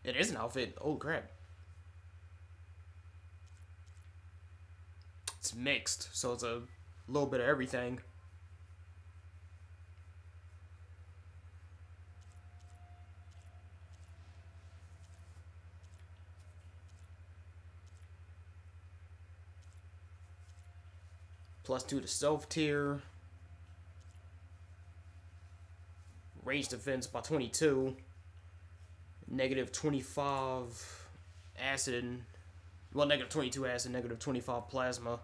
It is an outfit. Oh, crap. It's mixed, so it's a little bit of everything. +2 to self tier. Range defense by 22. -25 acid. Well, -22 acid, -25 plasma.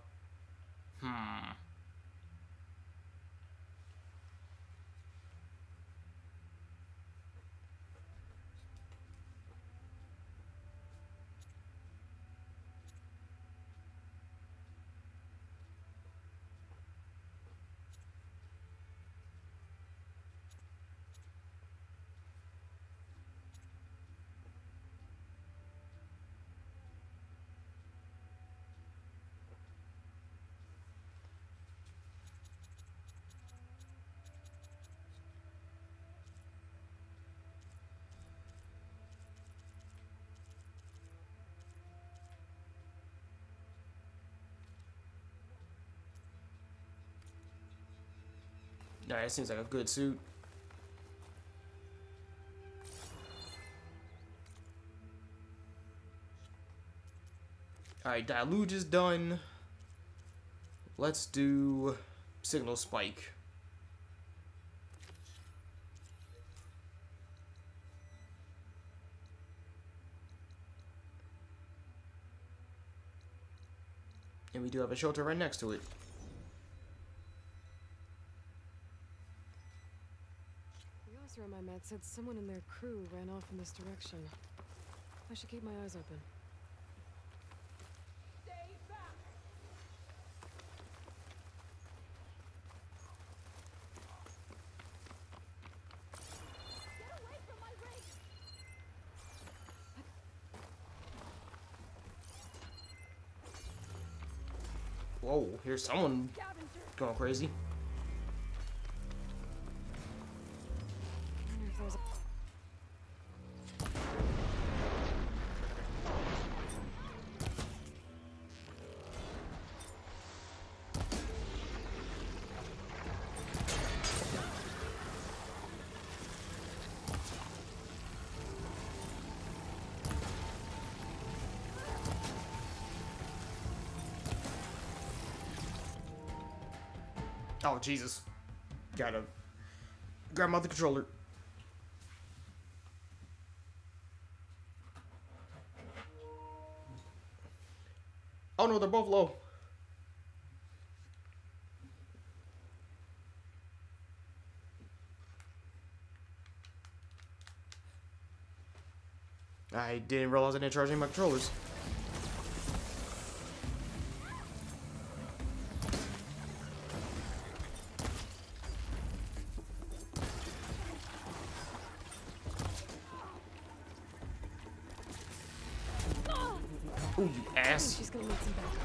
Nah, that seems like a good suit. Alright, Deluge is done. Let's do Signal Spike. And we do have a shelter right next to it. The officer on my med said someone in their crew ran off in this direction. I should keep my eyes open. Stay back. Get away from my rig. Whoa, here's someone going crazy. Oh, Jesus. Gotta grab out the controller. Oh no, they're both low. I didn't realize I didn't charge any of my controllers. Ooh, you ass. She's gonna need some backup.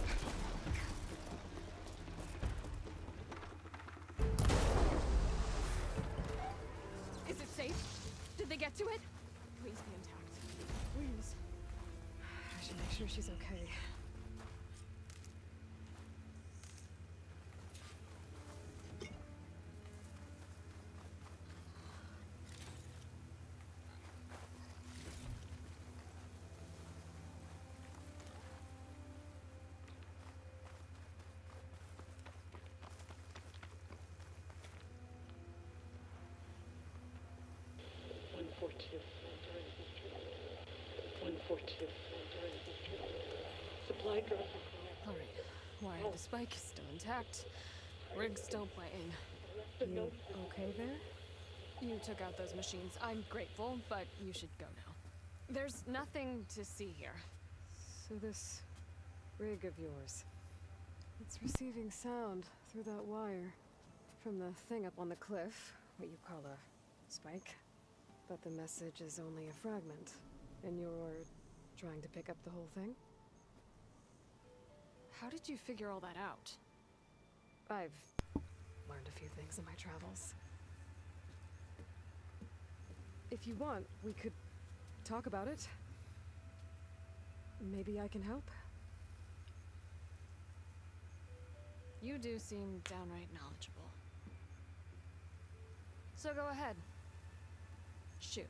Is it safe? Did they get to it? Please be intact. Please. I should make sure she's okay. Supply drop. All right. Wire the spike is still intact. Rig's still playing. You okay there? You took out those machines. I'm grateful, but you should go now. There's nothing to see here. So this rig of yours, it's receiving sound through that wire from the thing up on the cliff, what you call a spike. But the message is only a fragment, and you're trying to pick up the whole thing? How did you figure all that out? I've learned a few things in my travels. If you want, we could talk about it. maybe I can help? You do seem downright knowledgeable. So go ahead. Shoot.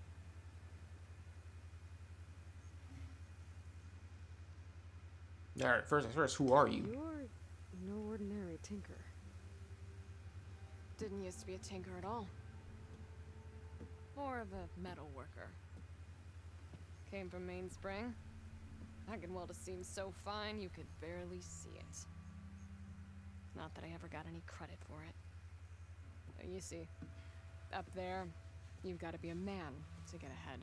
Alright, first, who are you? You're no ordinary tinker. Didn't used to be a tinker at all. More of a metal worker. Came from Mainspring. I can weld a seam so fine you could barely see it. Not that I ever got any credit for it. You see, up there, you've got to be a man to get ahead.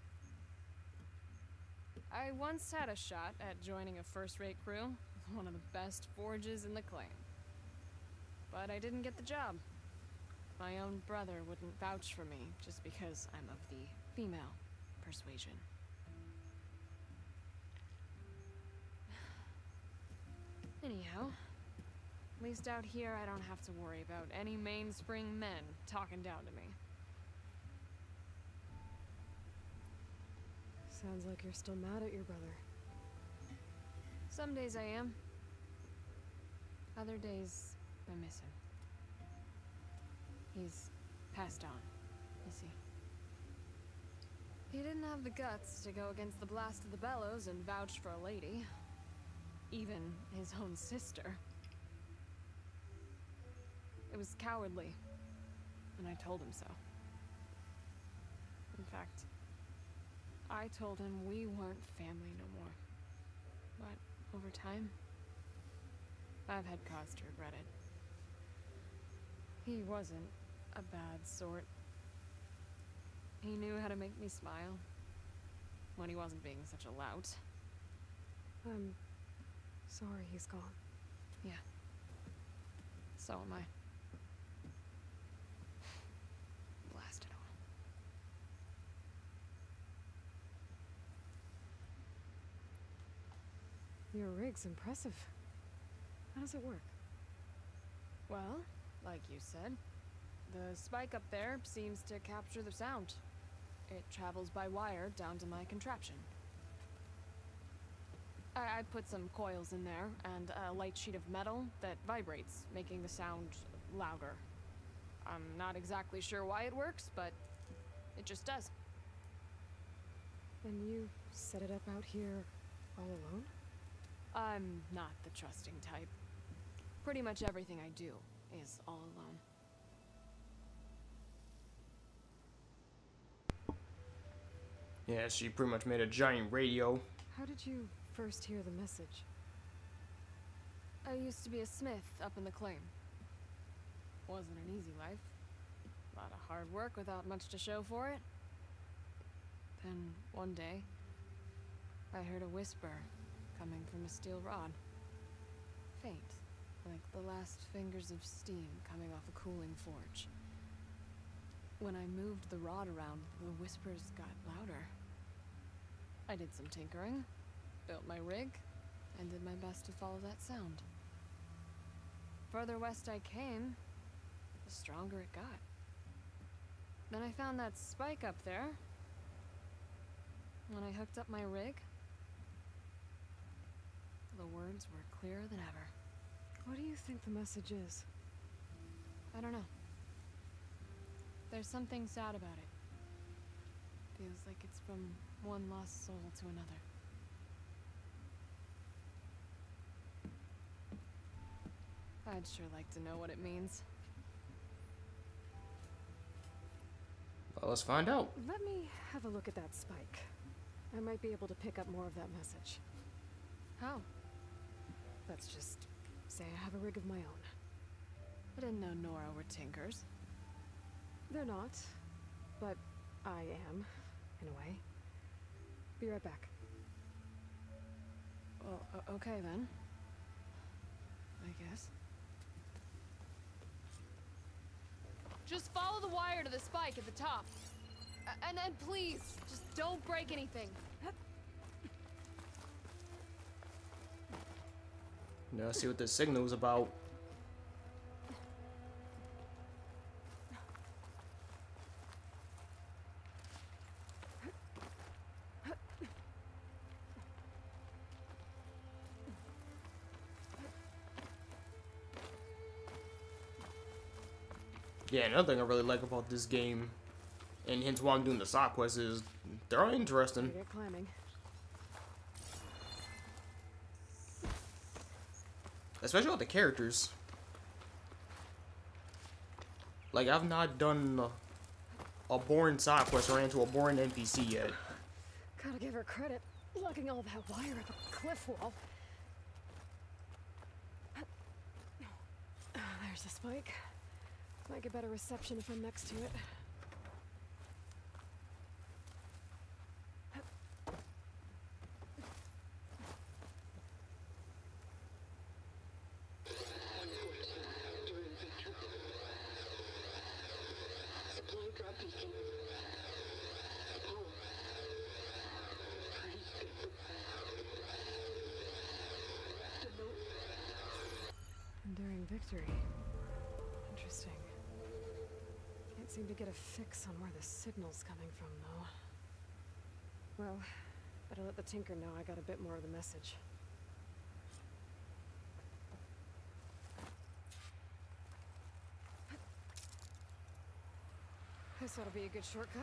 I once had a shot at joining a first-rate crew with one of the best forges in the claim. But I didn't get the job. My own brother wouldn't vouch for me just because I'm of the female persuasion. Anyhow, at least out here I don't have to worry about any Mainspring men talking down to me. Sounds like you're still mad at your brother. Some days I am. Other days, I miss him. He's passed on, you see. He didn't have the guts to go against the blast of the bellows and vouch for a lady. Even his own sister. It was cowardly, and I told him so. In fact, I told him we weren't family no more. But over time, I've had cause to regret it. He wasn't a bad sort. He knew how to make me smile when he wasn't being such a lout. I'm sorry he's gone. Yeah. So am I. Blast it all. Your rig's impressive. How does it work? Well, like you said, the spike up there seems to capture the sound. It travels by wire down to my contraption. I put some coils in there and a light sheet of metal that vibrates, making the sound louder. I'm not exactly sure why it works, but it just does. And you set it up out here all alone? I'm not the trusting type. Pretty much everything I do is all alone. Yeah, she pretty much made a giant radio. How did you first hear the message? I used to be a smith up in the claim. Wasn't an easy life. A lot of hard work without much to show for it. Then, one day, I heard a whisper coming from a steel rod. Faint, like the last fingers of steam coming off a cooling forge. When I moved the rod around, the whispers got louder. I did some tinkering, built my rig, and did my best to follow that sound. Further west I came, the stronger it got. Then I found that spike up there. When I hooked up my rig, the words were clearer than ever. What do you think the message is? I don't know. There's something sad about it. Feels like it's from one lost soul to another. I'd sure like to know what it means. Well, let's find out. Let me have a look at that spike. I might be able to pick up more of that message. How? Let's just say I have a rig of my own. I didn't know Nora were tinkers. They're not, but I am, in a way. Be right back. Well, okay then. I guess. Just follow the wire to the spike at the top. And please, just don't break anything. Now let's see what this signal is about. Yeah, another thing I really like about this game, and hence why I'm doing the side quests, is they're interesting. Get climbing. Especially with the characters. Like, I've not done a boring side quest or ran into a boring NPC yet. Gotta give her credit. Lugging all that wire up a cliff wall. There's the spike. Might get better reception if I'm next to it. Enduring victory. Interesting. Can't seem to get a fix on where the signal's coming from, though. Well, better let the Tinker know I got a bit more of the message. This ought to be a good shortcut.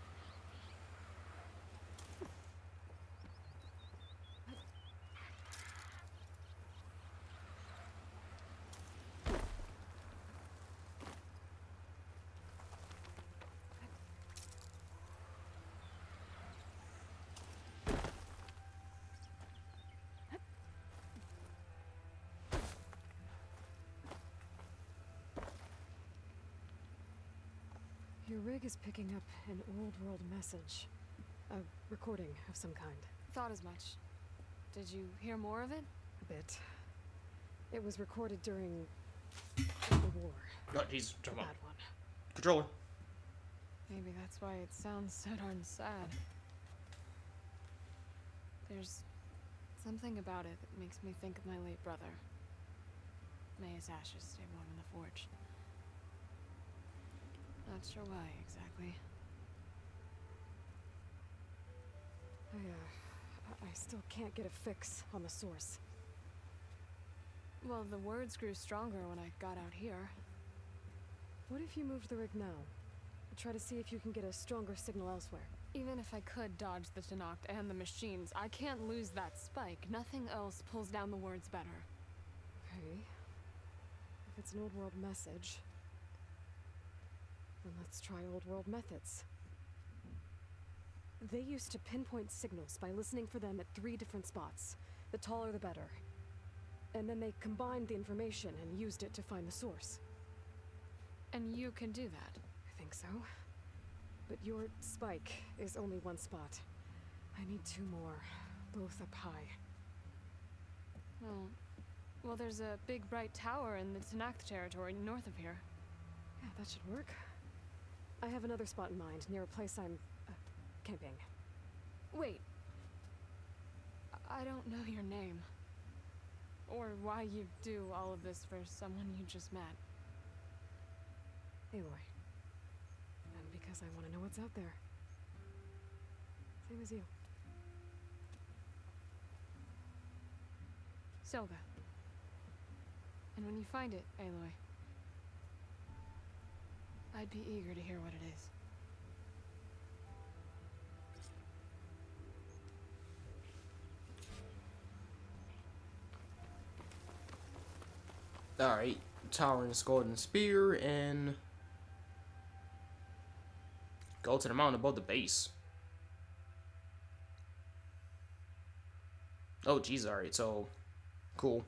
Your rig is picking up an old world message. A recording of some kind. Thought as much. Did you hear more of it? A bit. It was recorded during the war. Oh, jeez, A come on. bad one. Controller. Maybe that's why it sounds so darn sad. There's something about it that makes me think of my late brother. May his ashes stay warm in the forge. Not sure why exactly. I still can't get a fix on the source. Well, the words grew stronger when I got out here. What if you moved the rig now? Try to see if you can get a stronger signal elsewhere. Even if I could dodge the Tenakth and the machines, I can't lose that spike. Nothing else pulls down the words better. Okay. If it's an old world message, then let's try old world methods. They used to pinpoint signals by listening for them at 3 different spots. The taller the better. And then they combined the information and used it to find the source. And you can do that. I think so. But your spike is only 1 spot. I need 2 more, both up high. Oh. Well, there's a big bright tower in the Tenakth territory north of here. Yeah, that should work. I have another spot in mind, near a place I'm camping. Wait. I don't know your name. Or why you do all of this for someone you just met. Aloy. And because I want to know what's out there. Same as you. Silga. And when you find it, Aloy, I'd be eager to hear what it is. Alright, Tyrant's Golden Spear, and go to the mountain above the base. Oh, geez, alright, so, cool.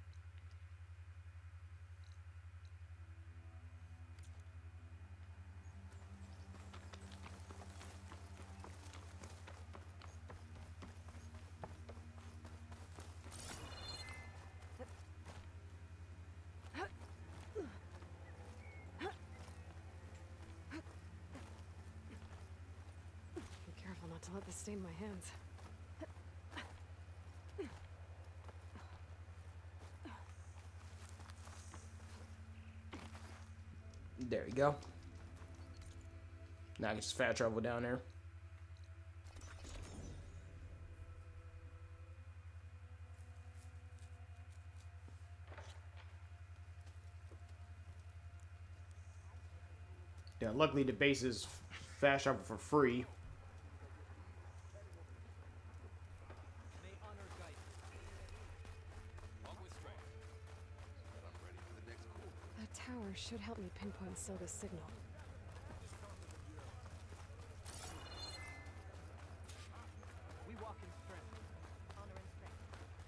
Be careful not to let this stain my hands. There you go. Now I can just fast travel down there. Yeah, luckily the base is fast travel for free. That tower should help me pinpoint Silga's signal. We walk in strength. Honor and strength.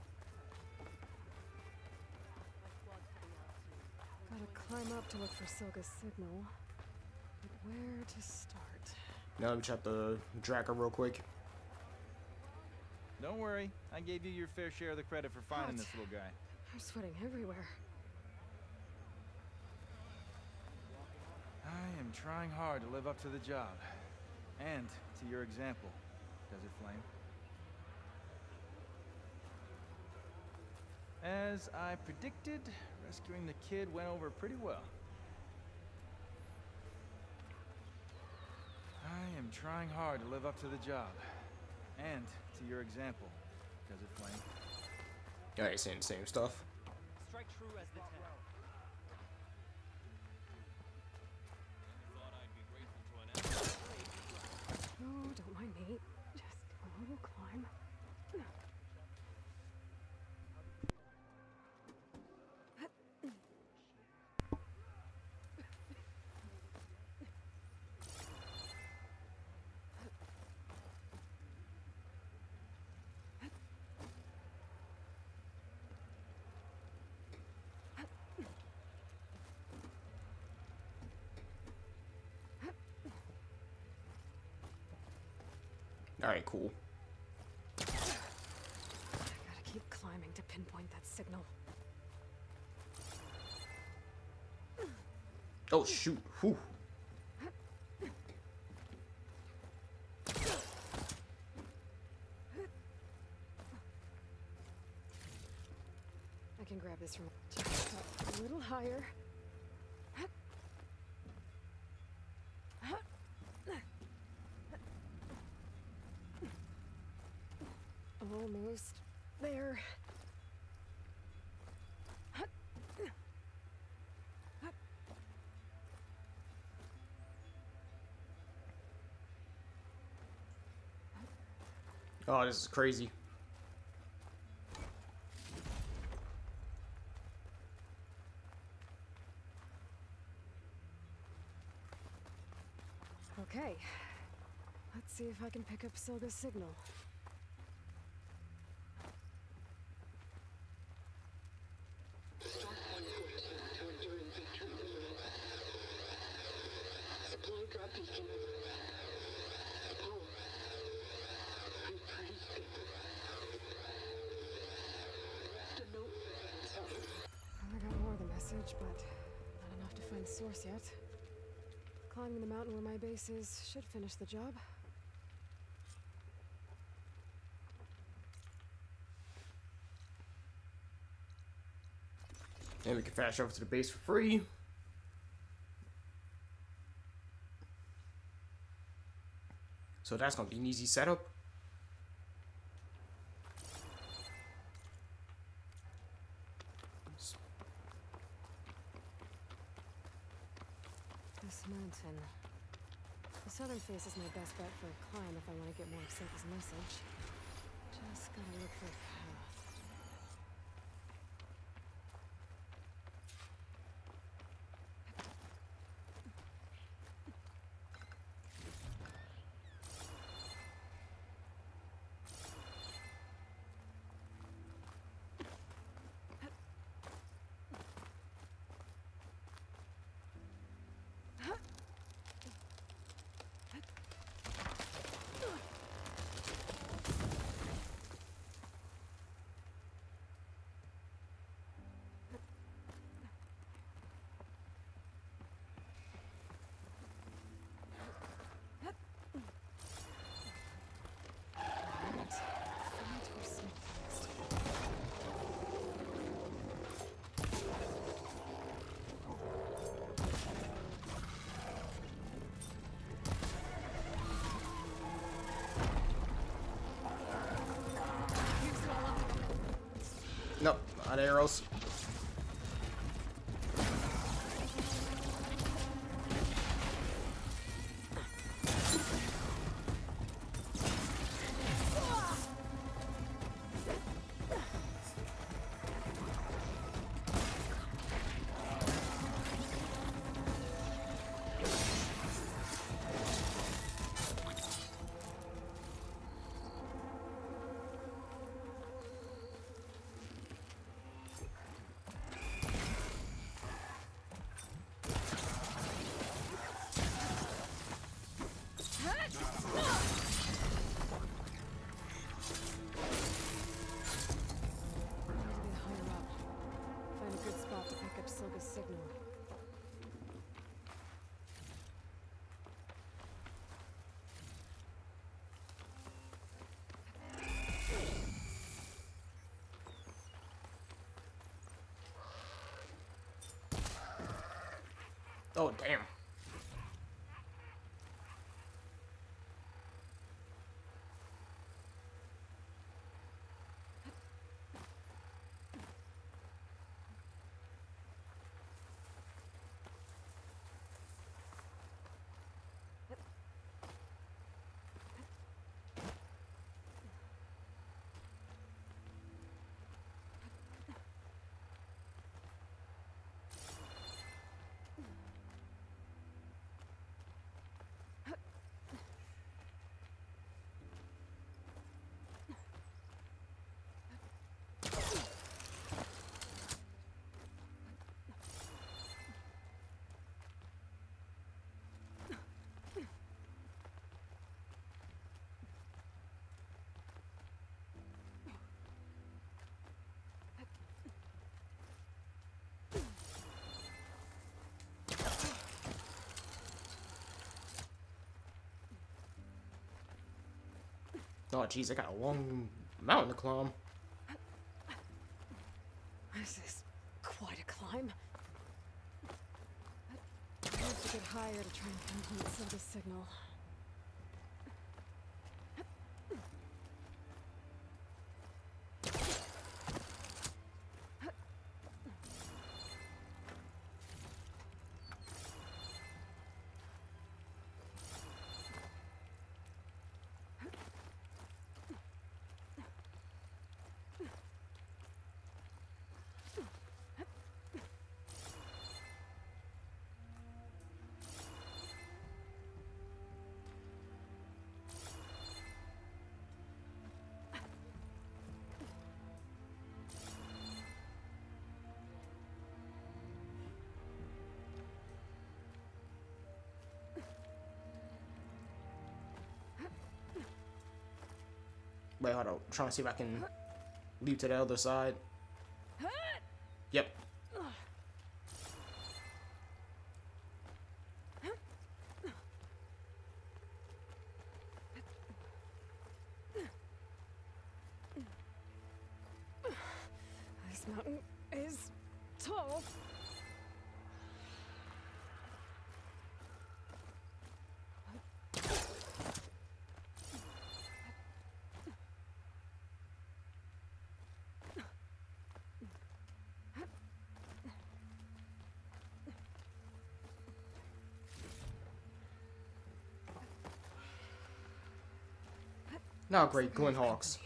My squad's heading out soon. Gotta climb up to look for Silga's signal. But where to start? Now let me check the tracker real quick. Don't worry, I gave you your fair share of the credit for finding What? this little guy. I'm sweating everywhere. I am trying hard to live up to the job. And to your example, Desert Flame. As I predicted, rescuing the kid went over pretty well. I am trying hard to live up to the job. And to your example, Desert Flame. Alright, saying the same stuff. Strike true as the 10. Oh, don't mind me. Just a little climb. Alright, cool. I gotta keep climbing to pinpoint that signal. Oh shoot. Whew. I can grab this from just up a little higher. Almost there. Oh, this is crazy. Okay. Let's see if I can pick up Silga's signal. Supply drop beacon. Power. I praise it. The note. I got more of the message, but not enough to find source yet. Climbing the mountain where my base is should finish the job. And we can fast travel to the base for free. So that's gonna be an easy setup. This mountain. The southern face is my best bet for a climb if I want to get more of Silga's message. Just gotta look for a path. Nope, not arrows. Oh, damn. Oh, jeez, I got a long mountain to climb. This is quite a climb. I have to get higher to try and pinpoint some of the signal. Wait, hold on. I'm trying to see if I can leap to the other side. Yep. This mountain is tall. Now, great Glenhawks.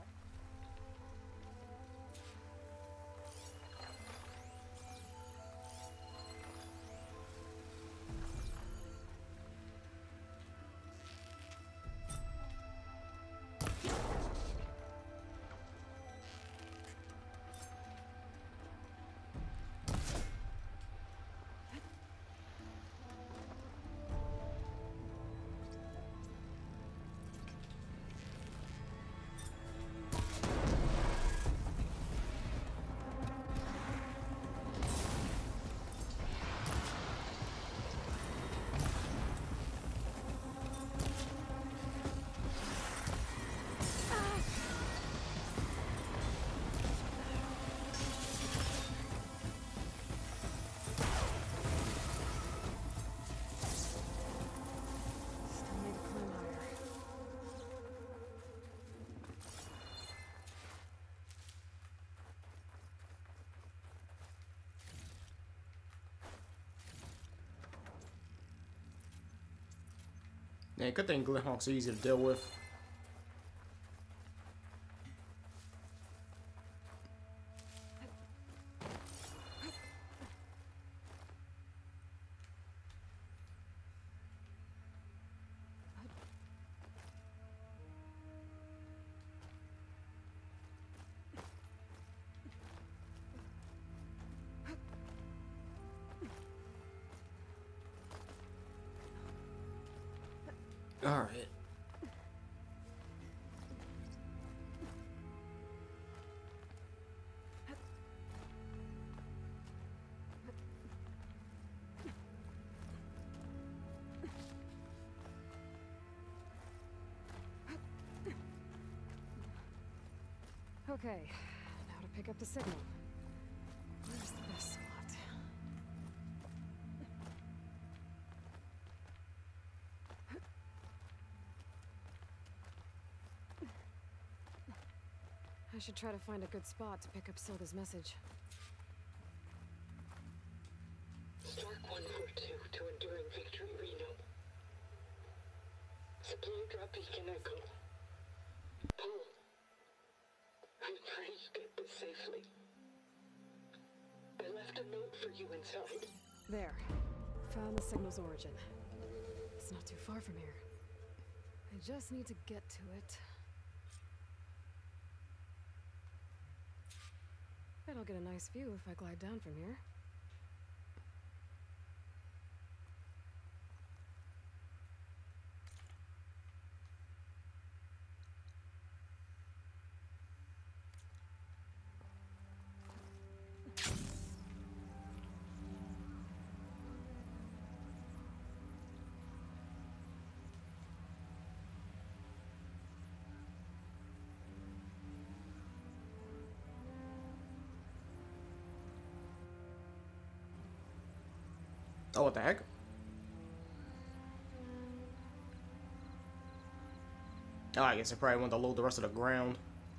Still need to climb higher. Man, good thing Glenhawks are easy to deal with. All right. Okay, now to pick up the signal. Where's the best spot? I should try to find a good spot to pick up Silga's message. Stark 142 to Enduring Victory, Reno. Supply drop beacon Echo. Paul, I pray you get this safely. I left a note for you inside. There. Found the signal's origin. It's not too far from here. I just need to get to it. Bet I'll get a nice view if I glide down from here. Oh, what the heck? Oh, I guess I probably want to load the rest of the ground.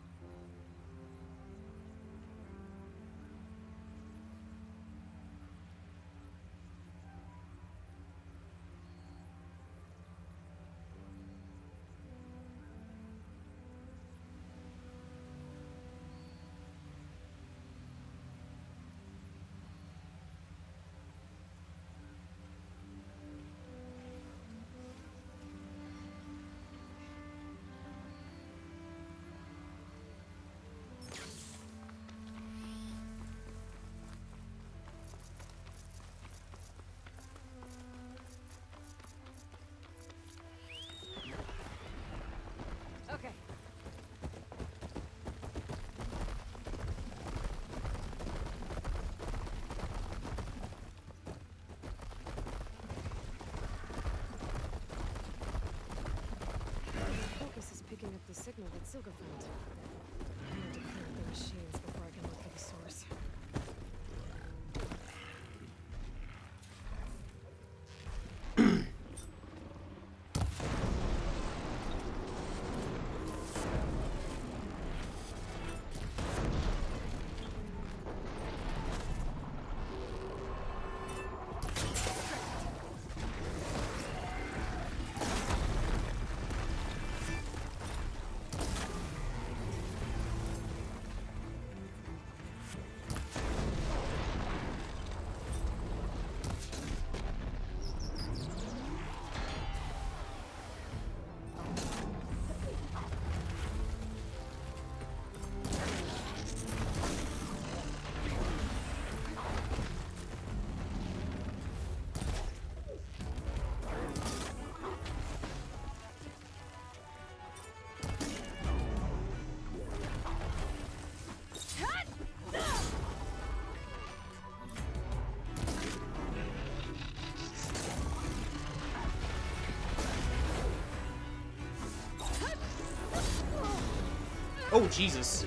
Okay. Focus is picking up the signal that Silga found. I need to clear the machines before I can look for the source. Oh, Jesus.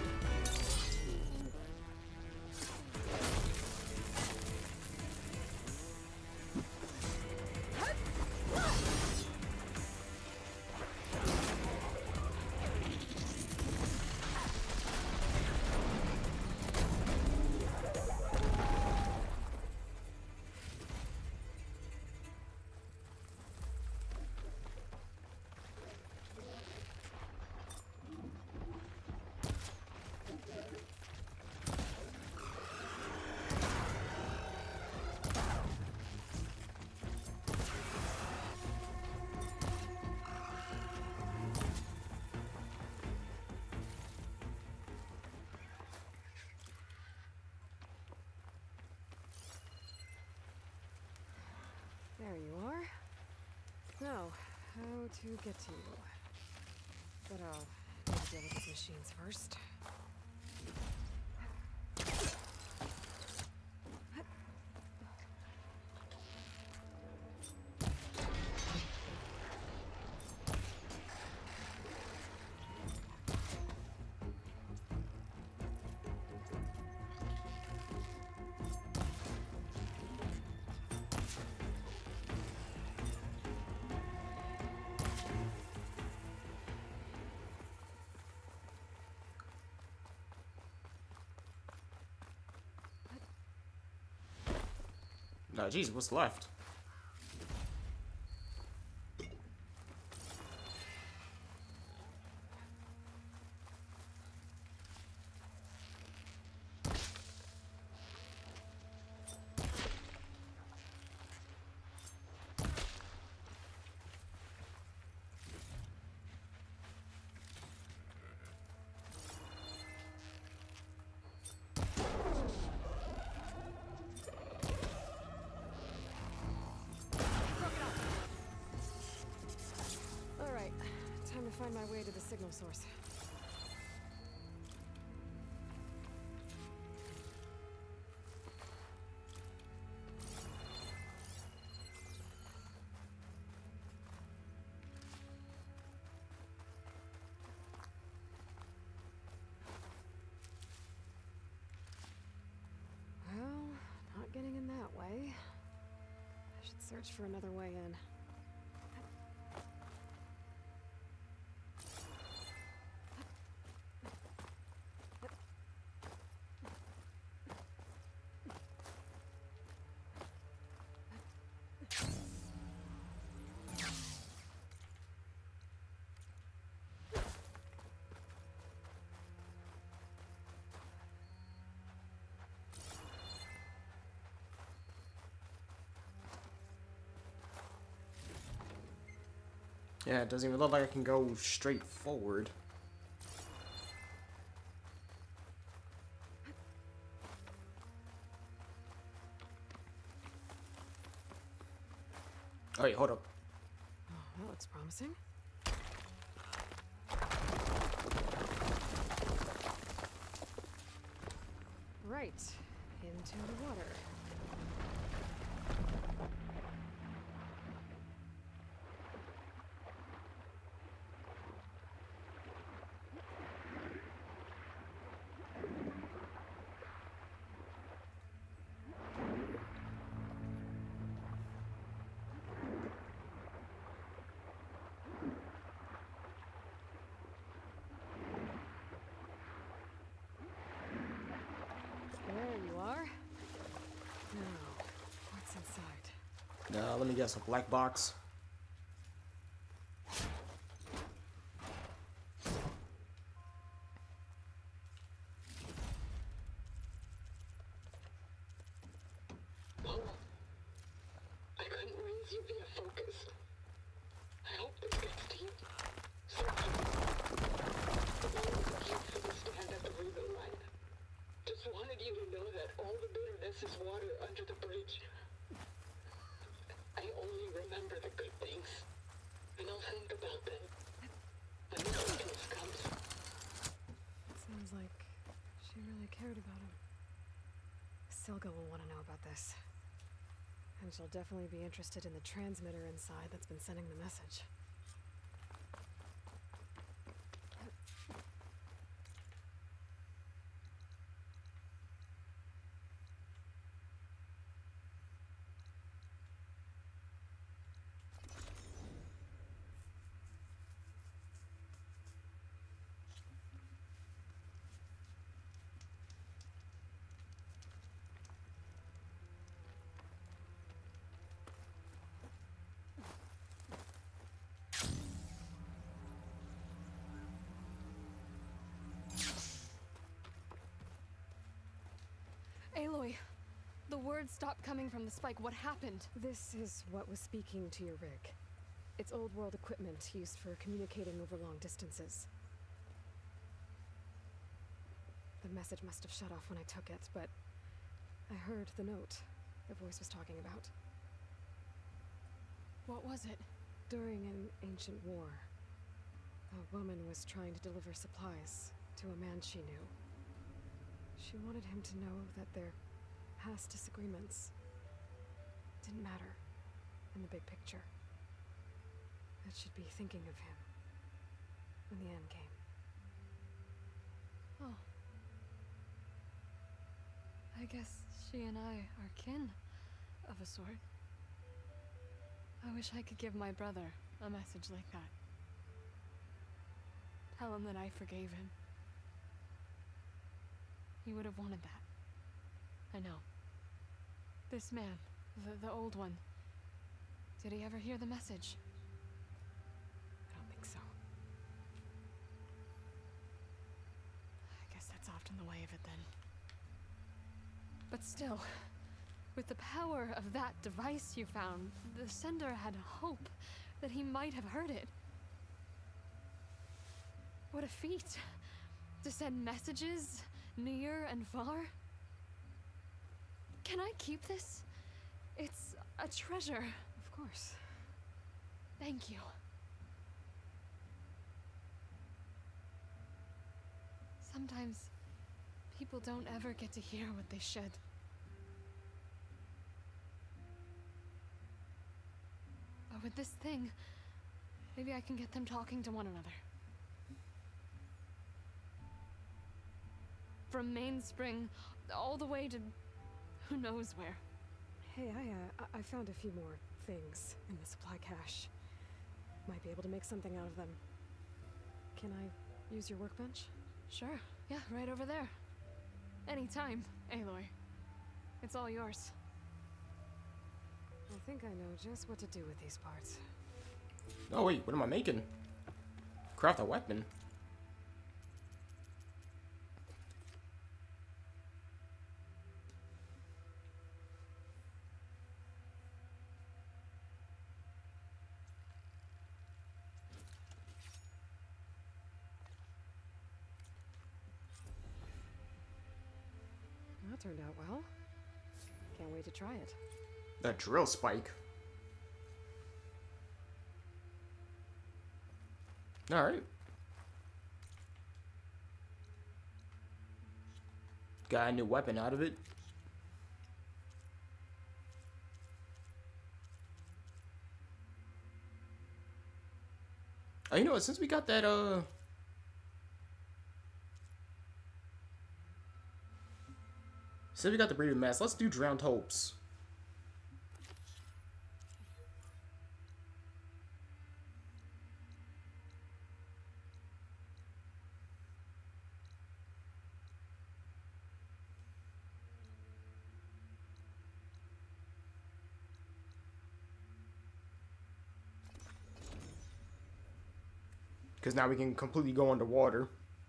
There you are. Now, how to get to you. But I'll need to deal with these machines first. Nah, jeez, what's left? All right, time to find my way to the signal source. Well, not getting in that way. I should search for another way in. Yeah, it doesn't even look like I can go straight forward. Oh, wait, hold up. Oh, that looks promising. Right, into the water. There you are. Now, what's inside? Let me guess, a black box. Paul, I couldn't raise you via focus. I hope this gets to you. Something. The moment that you for the stand at the railway line. Just wanted you to know that all the bitterness is water under the bridge. I only remember the good things. And I'll think about them when the darkness comes. It sounds like she really cared about him. Silga will want to know about this. And she'll definitely be interested in the transmitter inside that's been sending the message. Aloy, the words stopped coming from the spike. What happened? This is what was speaking to your rig. It's old world equipment used for communicating over long distances. The message must have shut off when I took it, but I heard the note the voice was talking about. What was it? During an ancient war, a woman was trying to deliver supplies to a man she knew. She wanted him to know that their past disagreements didn't matter in the big picture. That she'd be thinking of him when the end came. Oh. I guess she and I are kin, of a sort. I wish I could give my brother a message like that. Tell him that I forgave him. He would have wanted that. I know. This man, The old one. Did he ever hear the message? I don't think so. I guess that's often the way of it then. But still, with the power of that device you found, the sender had hope that he might have heard it. What a feat! To send messages near and far. Can I keep this? It's a treasure. Of course. Thank you. Sometimes people don't ever get to hear what they should. But with this thing, maybe I can get them talking to one another. From Mainspring all the way to who knows where. Hey, I found a few more things in the supply cache. Might be able to make something out of them. Can I use your workbench? Sure. Yeah, right over there. Anytime, Aloy. It's all yours. I think I know just what to do with these parts. Oh wait, what am I making? Craft a weapon. That turned out well. Can't wait to try it. That drill spike. Alright. Got a new weapon out of it. Oh, you know what? Since we got that, since we got the breathing mask, let's do Drowned Hopes. Because now we can completely go underwater.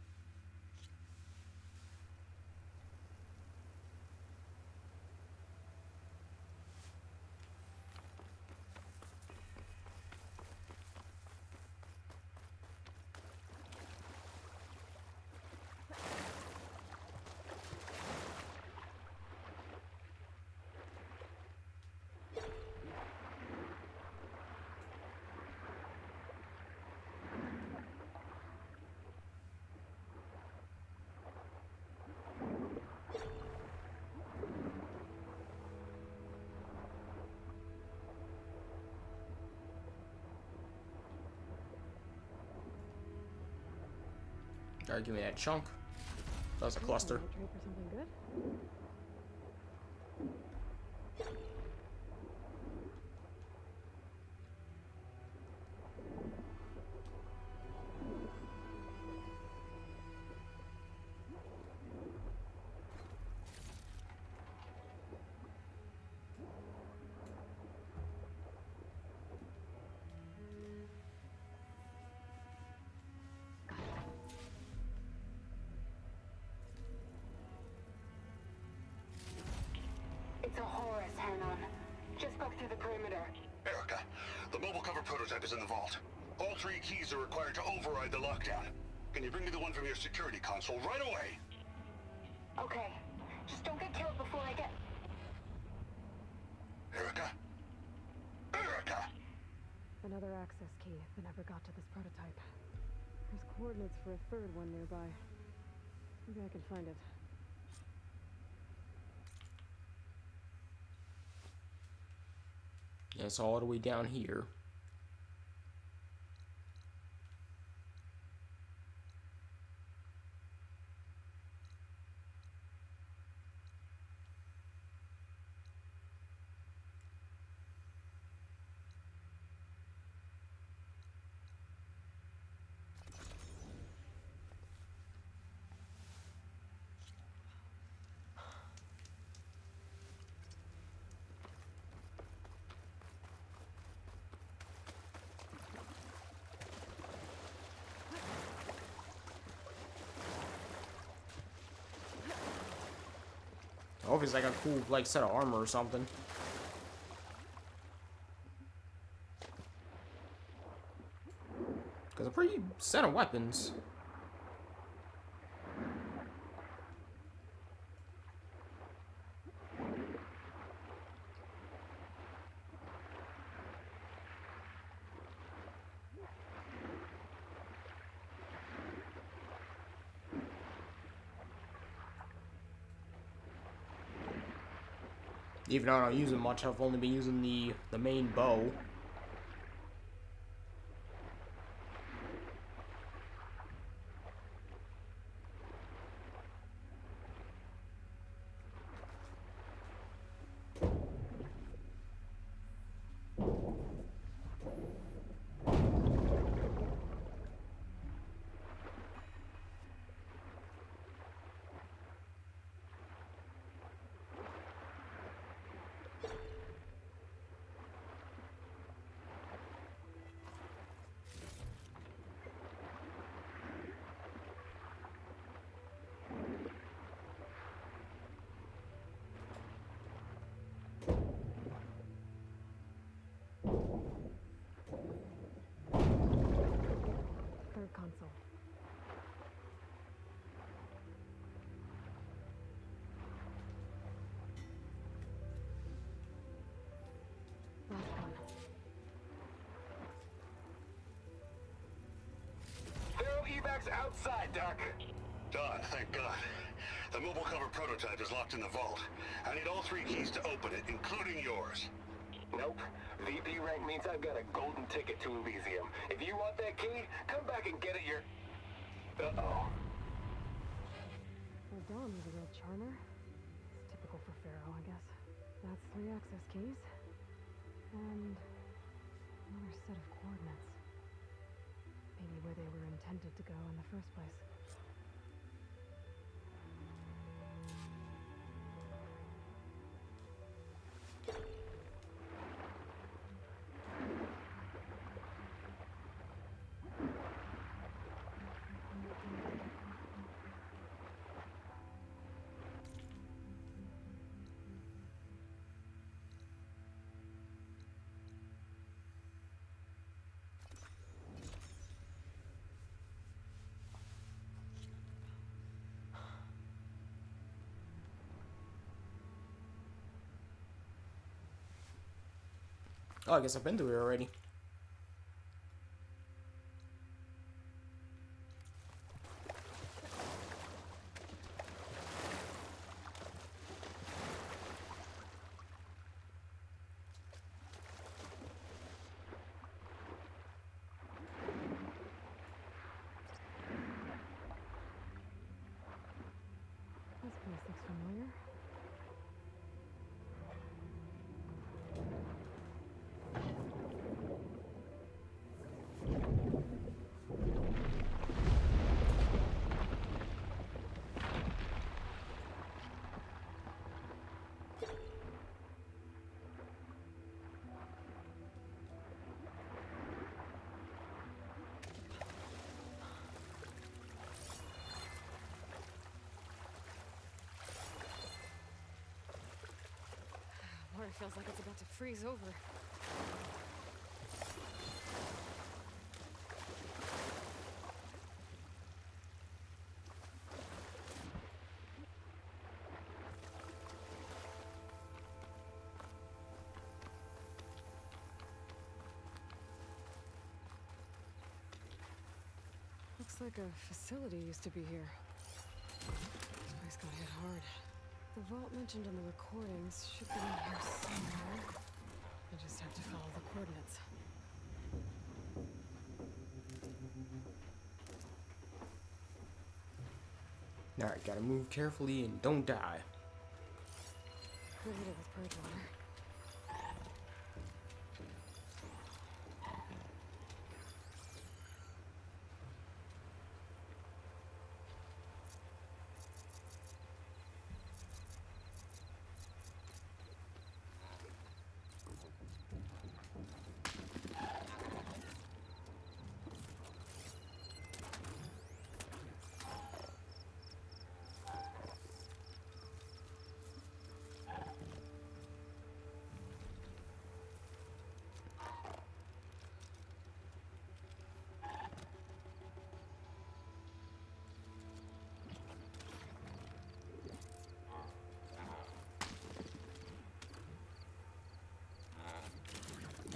Alright, give me that chunk. That was a cluster. Trade for something good? It's a Horus, Hanon. Just broke through the perimeter. Erica, the mobile cover prototype is in the vault. All 3 keys are required to override the lockdown. Can you bring me the one from your security console right away? Okay. Just don't get killed before I get... Erica? Erica! Another access key that never got to this prototype. There's coordinates for a third one nearby. Maybe I can find it. Yeah, it's all the way down here. Or if it's like a cool like set of armor or something. Because a pretty set of weapons. Even though I don't use it much, I've only been using the main bow. Third console. Last one. Throw evacs outside, Doc. Done, thank God. The mobile cover prototype is locked in the vault. I need all 3 keys to open it, including yours. Nope. VP rank means I've got a golden ticket to Elysium. If you want that key, come back and get it Uh-oh. Well, Dawn was a real charmer. It's typical for Pharaoh, I guess. That's 3 access keys. And another set of coordinates. Maybe where they were intended to go in the first place. Oh, I guess I've been through it already. This place looks familiar. Water feels like it's about to freeze over. Looks like a facility used to be here. This place got hit hard. The vault mentioned in the recordings should be in here somewhere. I just have to follow the coordinates. Alright, gotta move carefully and don't die. Could hit it with purge water.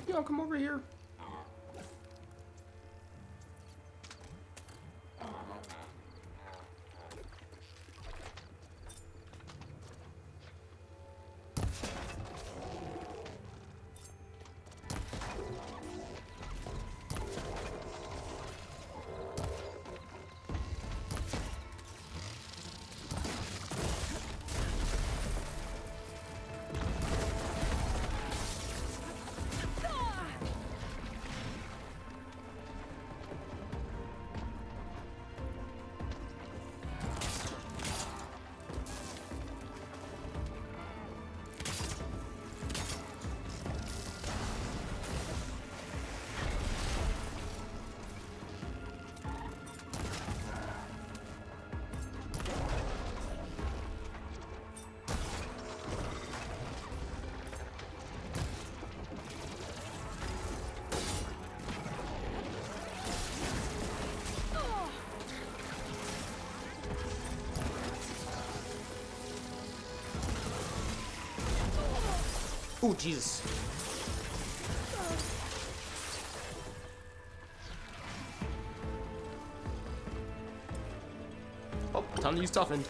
You don't come over here. Oh, Jesus. Oh, time to use toughened.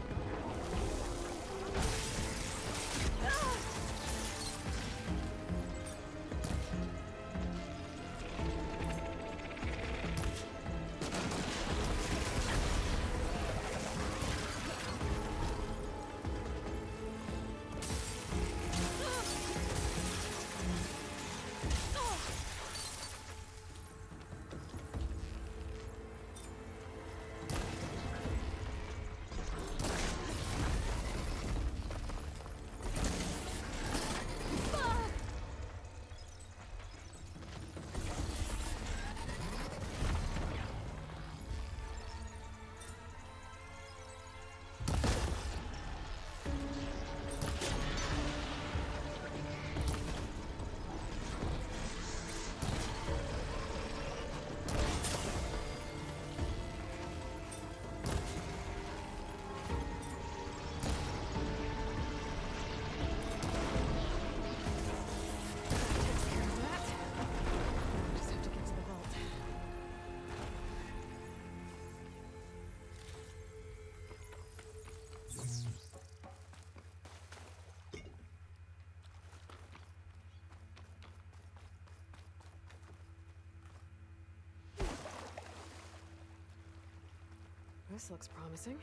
This looks promising.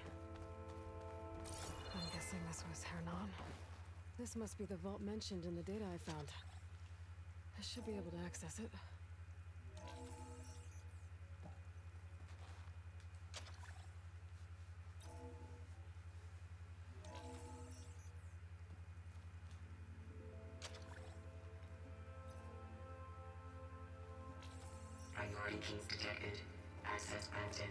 I'm guessing this was Hernan. This must be the vault mentioned in the data I found. I should be able to access it. Priority keys detected. Access granted.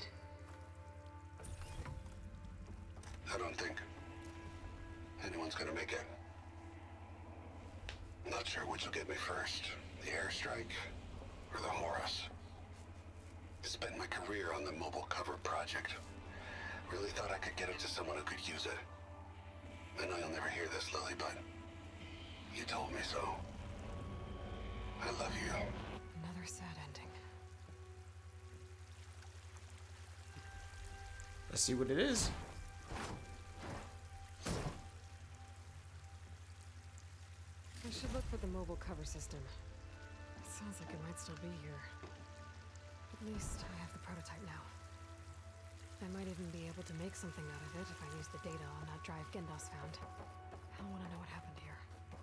I don't think anyone's gonna make it. Not sure which will get me first, the airstrike or the Horus. Spent my career on the mobile cover project. Really thought I could get it to someone who could use it. I know you'll never hear this, Lily, but you told me so. I love you. Another sad ending. Let's see what it is. I should look for the mobile cover system. It sounds like it might still be here. At least I have the prototype now. I might even be able to make something out of it if I use the data on that drive Gendos found. I want to know what happened here.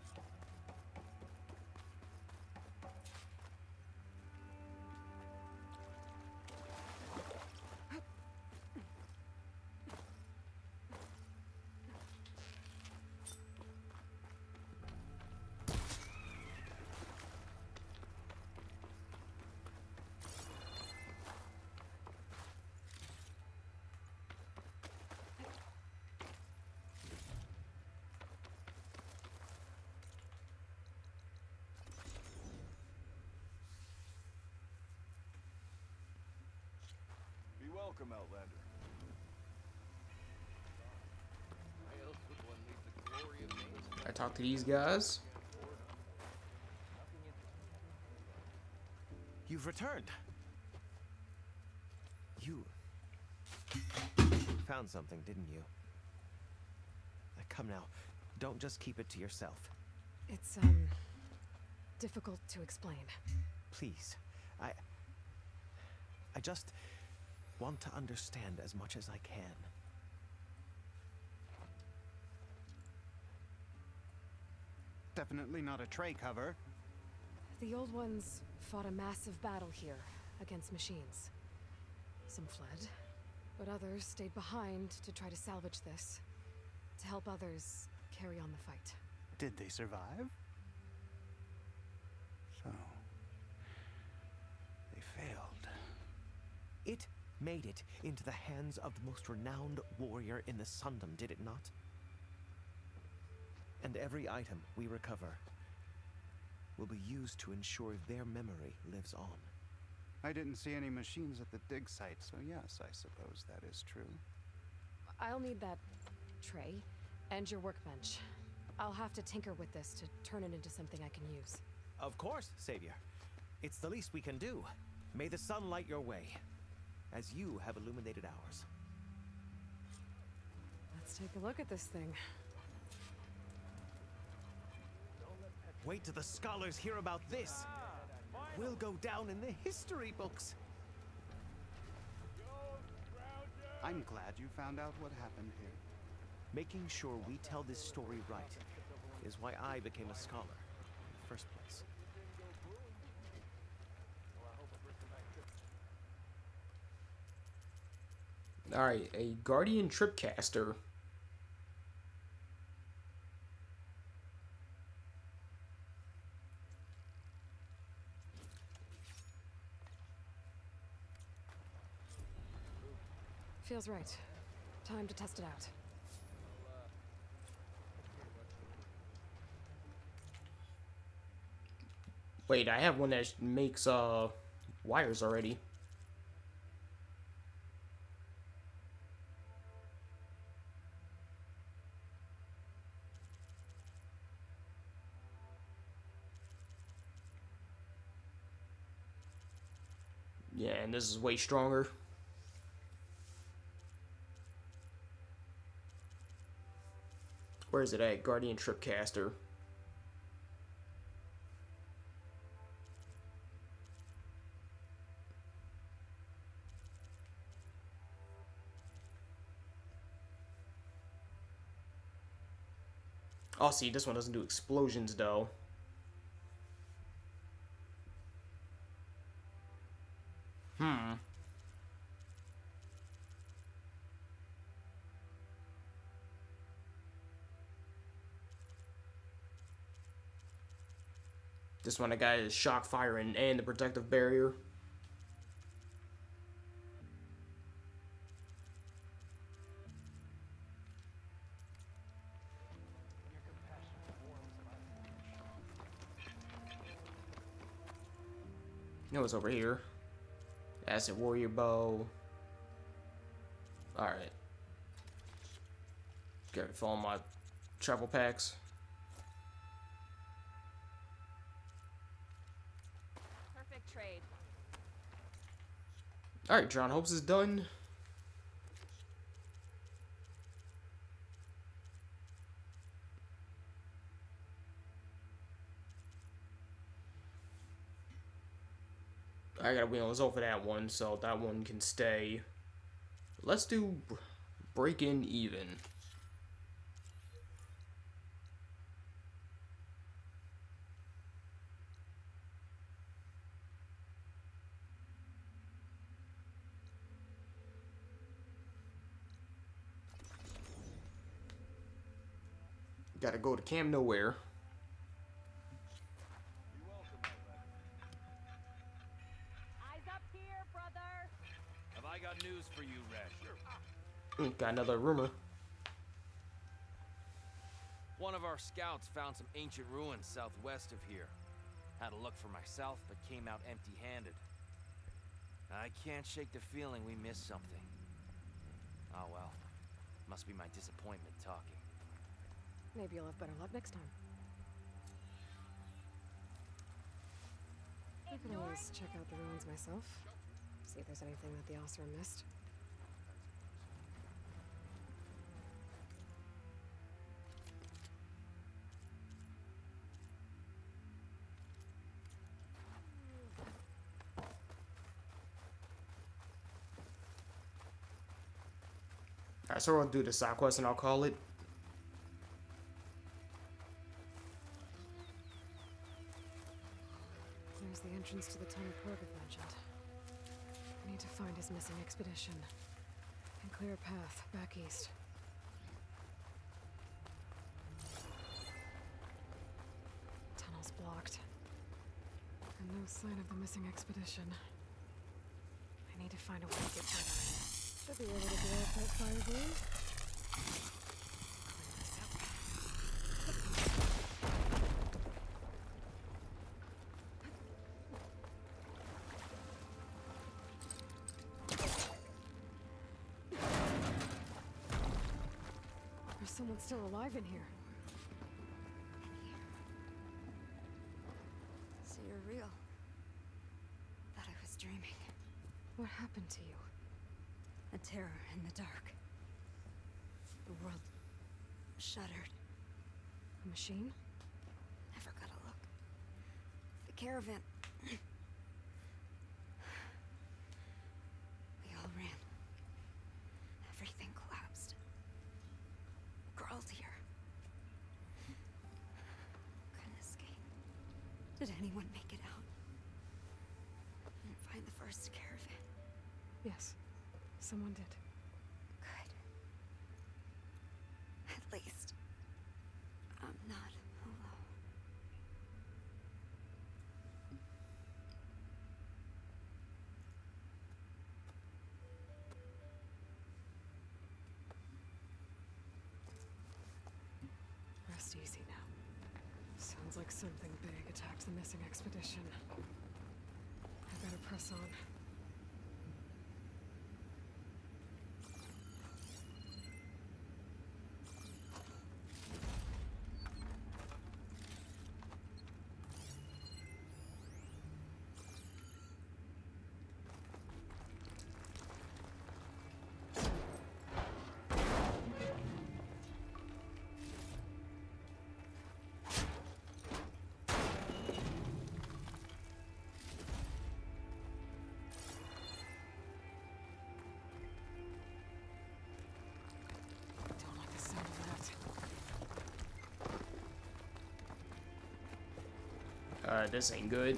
Be welcome, Outlander. I talked to these guys. You've returned. You found something, didn't you? Come now, don't just keep it to yourself. It's, difficult to explain. Please, I just want to understand as much as I can. Definitely not a tray cover. The old ones fought a massive battle here against machines. Some fled, but others stayed behind to try to salvage this, to help others carry on the fight. Did they survive? So, they failed. It made it into the hands of the most renowned warrior in the Sundom, did it not? And every item we recover will be used to ensure their memory lives on. I didn't see any machines at the dig site, so yes, I suppose that is true. I'll need that tray and your workbench. I'll have to tinker with this to turn it into something I can use. Of course, Savior. It's the least we can do. May the sun light your way, as you have illuminated ours. Let's take a look at this thing. Wait till the scholars hear about this. We'll go down in the history books. I'm glad you found out what happened here. Making sure we tell this story right is why I became a scholar in the first place. Alright, a Guardian Tripcaster. Feels right. Time to test it out. Wait, I have one that makes wires already. Yeah, and this is way stronger. Where is it at? Guardian Tripcaster. Oh, see, this one doesn't do explosions, though. This one I got is shock fire and the protective barrier. You know what's over here? Acid warrior bow. Alright. Gotta follow my travel packs. Perfect trade. Alright, John Hopes is done. I gotta wheel this over that one, so that one can stay. Let's do break-in even. Gotta go to Camp Nowhere. I got news for you, Resh. Got another rumor. One of our scouts found some ancient ruins southwest of here. Had a look for myself, but came out empty-handed. I can't shake the feeling we missed something. Oh well. Must be my disappointment talking. Maybe you'll have better luck next time. If Could always check out the ruins myself. See if there's anything that the Osra missed. Alright, so we'll do the side quest and I'll call it. There's the entrance to the tunnel Korg mentioned. I need to find his missing expedition and clear a path back east. Tunnel's blocked. And no sign of the missing expedition. I need to find a way to get rid of it. Should be able to blow up that fire balloon. There's someone still alive in here. So you're real. Thought I was dreaming. What happened to you? A terror in the dark. The world shuddered. A machine? Never got a look. The caravan. We all ran. Everything collapsed. Crawled here. Couldn't escape. Did anyone make it out? And find the first caravan? Yes. Someone did. Good. At least, I'm not alone. Rest easy now. Sounds like something big attacked the missing expedition. I better press on. This ain't good.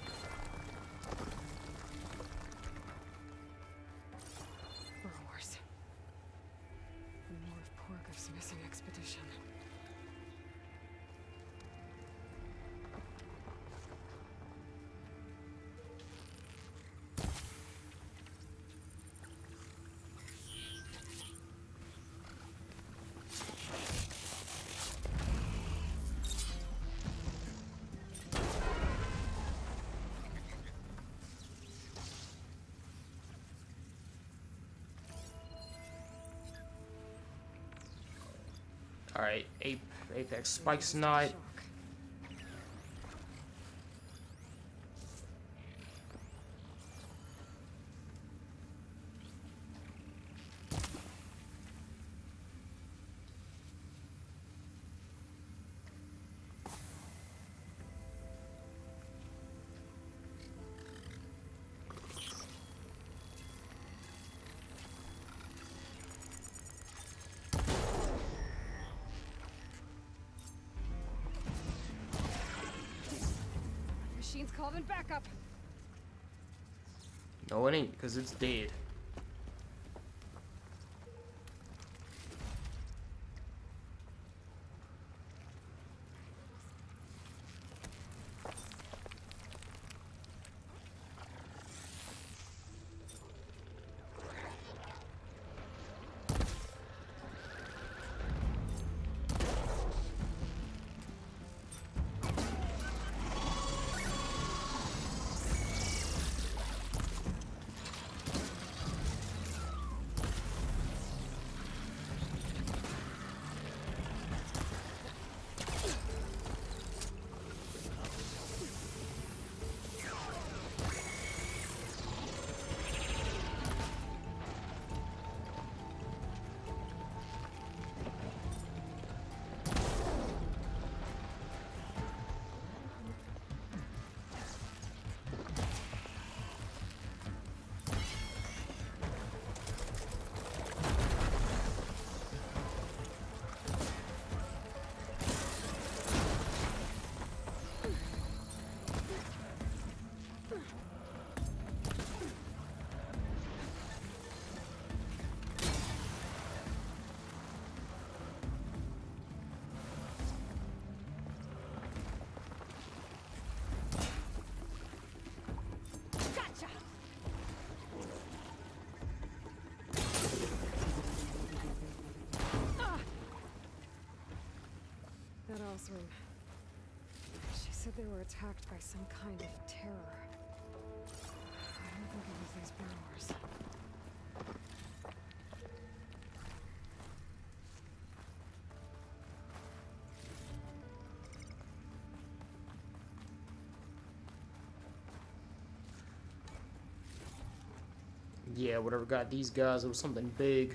Or worse. More of Porgov's missing expedition. Alright, Apex Spike's not. Machine's called in backup. No, it ain't, because it's dead. they were attacked by some kind of terror. I don't think it was these burrowers. Yeah, whatever got these guys, it was something big.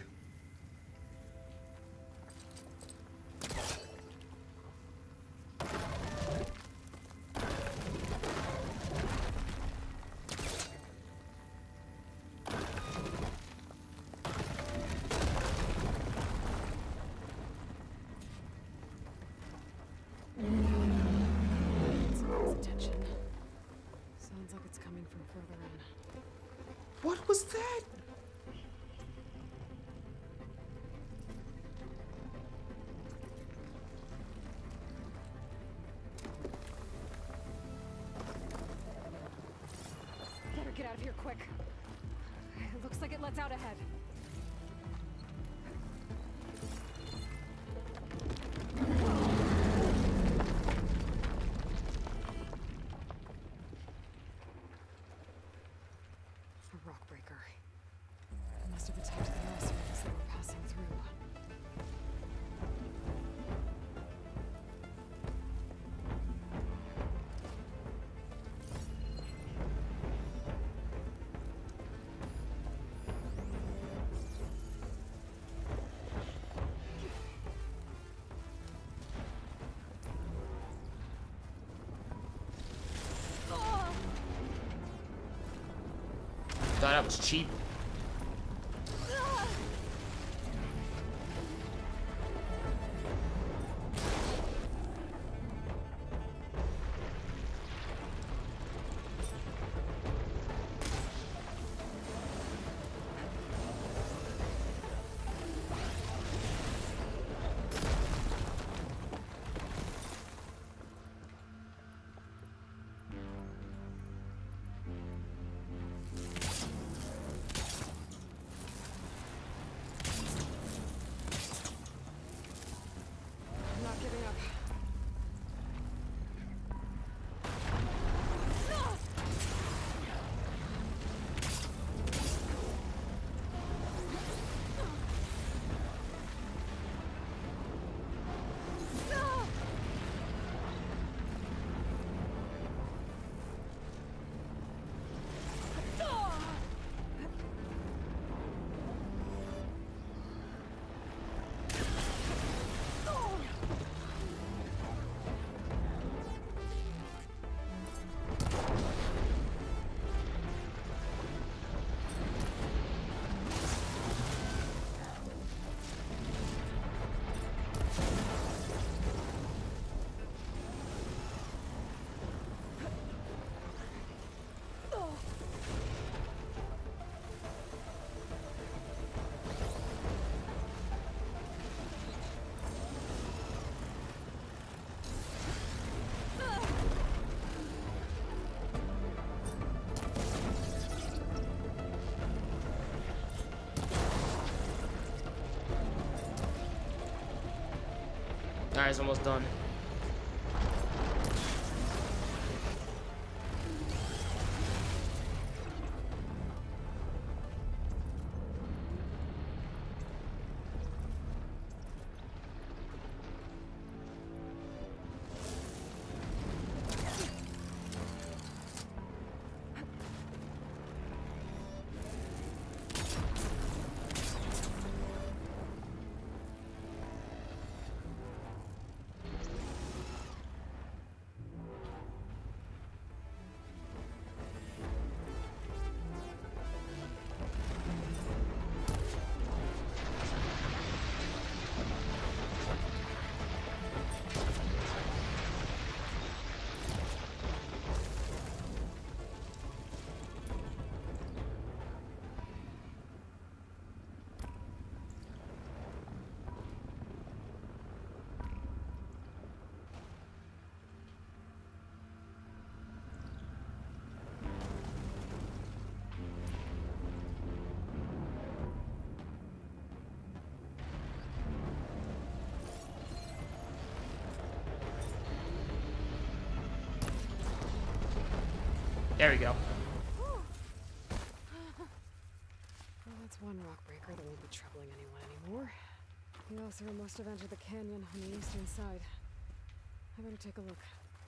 Attention. Sounds like it's coming from further in. What was that? Better get out of here quick. It looks like it lets out ahead. A rock breaker. It must have attacked the house as they were passing through. Thought that was cheap. I'm not giving up. Alright, it's almost done. There we go. Well, that's one rock breaker that won't be troubling anyone anymore. The Othra must have entered the canyon on the eastern side. I better take a look.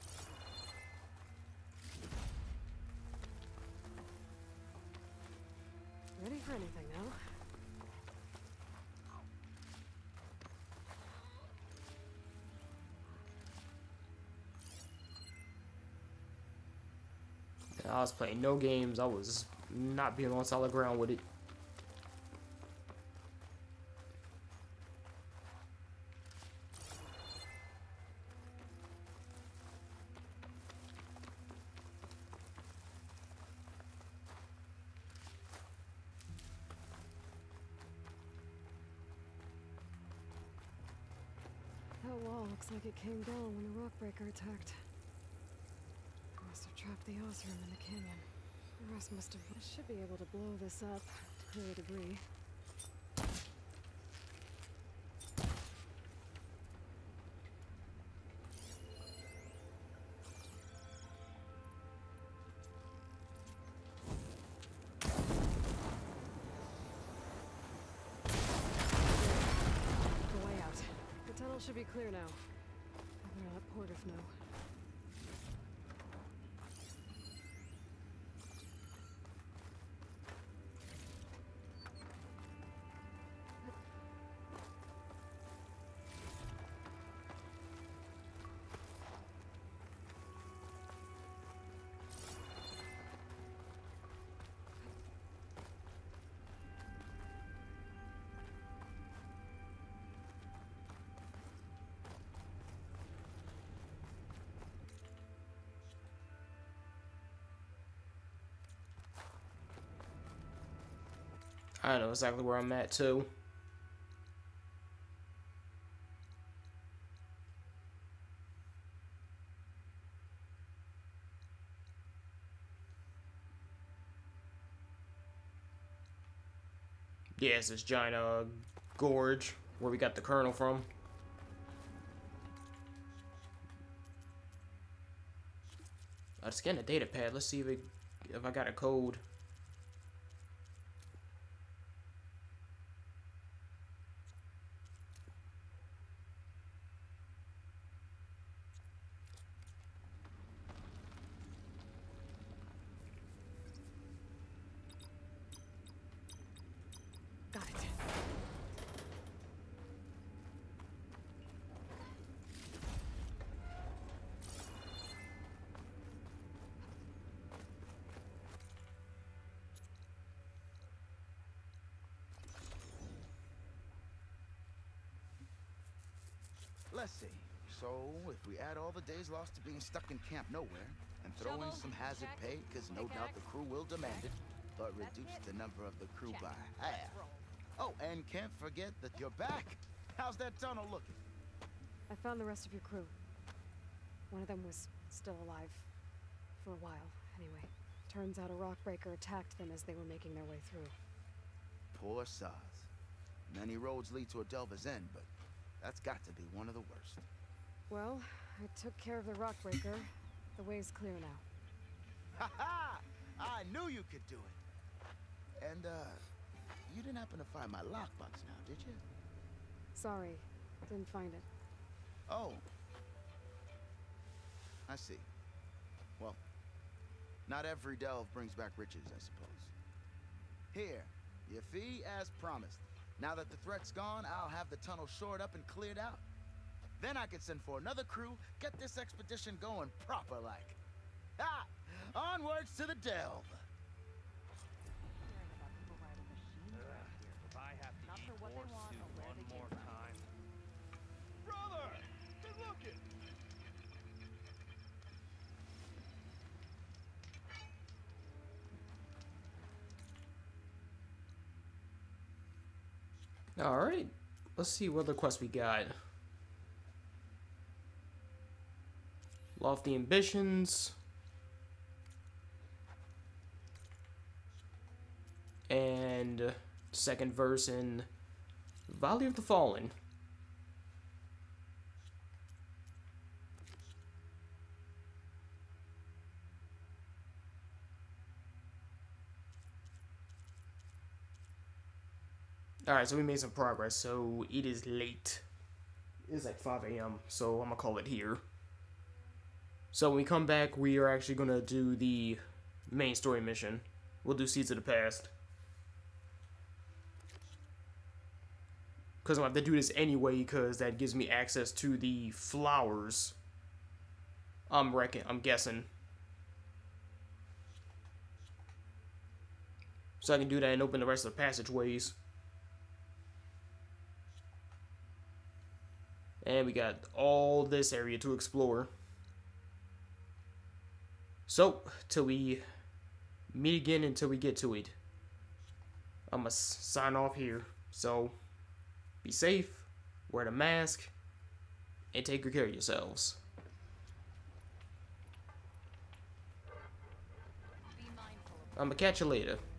Ready for anything now? I was playing no games. I was not being on solid ground with it. That wall looks like it came down when the rockbreaker attacked. Must have trapped the Othra in the canyon. The rest must have... I should be able to blow this up to clear debris. The way out. The tunnel should be clear now. I better let Portiff know. I know exactly where I'm at too. Yeah, it's this giant gorge where we got the kernel from. I scanned the data pad. Let's see if I got a code. Got it. Let's see. So, if we add all the days lost to being stuck in Camp Nowhere, and throw in some hazard pay, because no doubt the crew will demand it, but reduce the number of the crew by half. Oh, and can't forget that you're back. How's that tunnel looking? I found the rest of your crew. One of them was still alive. For a while, anyway. Turns out a rockbreaker attacked them as they were making their way through. Poor Saz. Many roads lead to a Delver's End, but that's got to be one of the worst. Well, I took care of the rockbreaker. The way's clear now. Ha ha! I knew you could do it. And, you didn't happen to find my lockbox now, did you? Sorry, didn't find it. Oh. I see. Well, not every delve brings back riches, I suppose. Here, your fee as promised. Now that the threat's gone, I'll have the tunnel shored up and cleared out. Then I can send for another crew, get this expedition going proper-like. Ha! Onwards to the delve! If I have to eat more soup one more time. Brother! Good looking! Alright, let's see what other quests we got. Lofty Ambitions. And second verse in Valley of the Fallen. Alright, so we made some progress. So it is late. It's like 5 a.m. So I'm gonna call it here. So when we come back, we are actually gonna do the main story mission. We'll do Seeds of the Past. Because I'm gonna have to do this anyway, because that gives me access to the flowers. I'm guessing. So I can do that and open the rest of the passageways. And we got all this area to explore. So, till we meet again until we get to it. I'm gonna sign off here. So, be safe, wear the mask, and take good care of yourselves. I'm gonna catch you later.